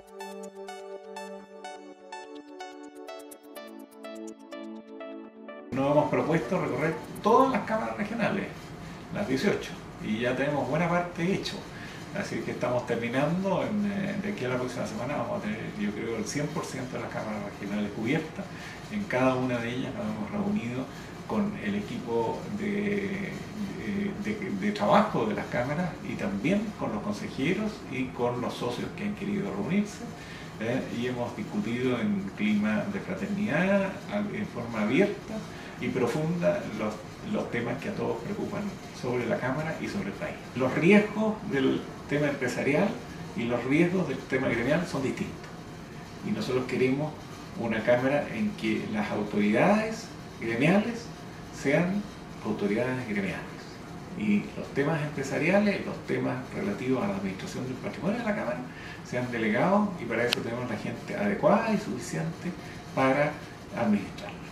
Nos hemos propuesto recorrer todas las cámaras regionales, las 18, y ya tenemos buena parte hecho. Así que estamos terminando, de aquí a la próxima semana vamos a tener, yo creo, el 100% de las cámaras regionales cubiertas. En cada una de ellas nos hemos reunido con el equipo de trabajo de las cámaras y también con los consejeros y con los socios que han querido reunirse. Y hemos discutido en clima de fraternidad, en forma abierta y profunda, los temas que a todos preocupan sobre la Cámara y sobre el país. Los riesgos del tema empresarial y los riesgos del tema gremial son distintos. Y nosotros queremos una Cámara en que las autoridades gremiales sean autoridades gremiales. Y los temas empresariales, los temas relativos a la administración del patrimonio de la Cámara, sean delegados, y para eso tenemos la gente adecuada y suficiente para administrar.